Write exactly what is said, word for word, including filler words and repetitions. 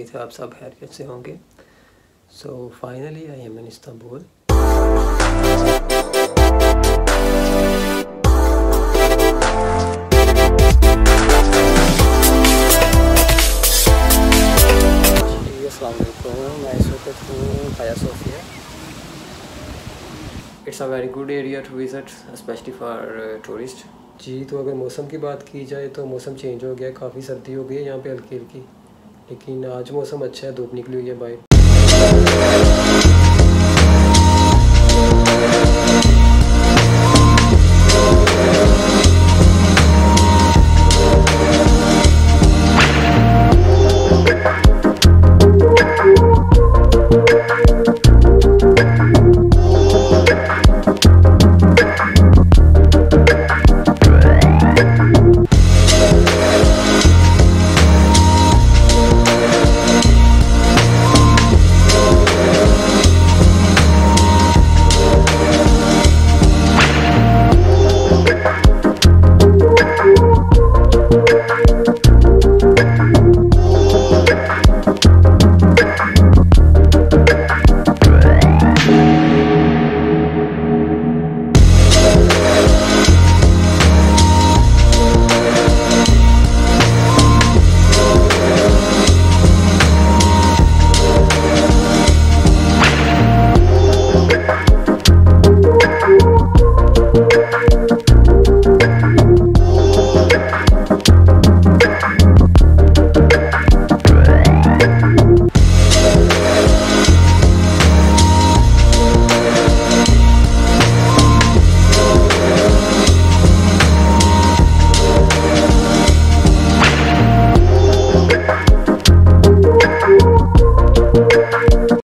उम्मीद है आप सब खैरियत से होंगे। So finally I am in Istanbul. अस्सलाम वालेकुम, मैं इस वक्त हूँ Hagia Sophia. It's a very good area to visit specially for tourist. जी, तो अगर मौसम की बात की जाए तो मौसम चेंज हो गया है, काफ़ी सर्दी हो गई है यहाँ पे हल्की हल्की, लेकिन आज मौसम अच्छा है, धूप निकली हुई है बाहर।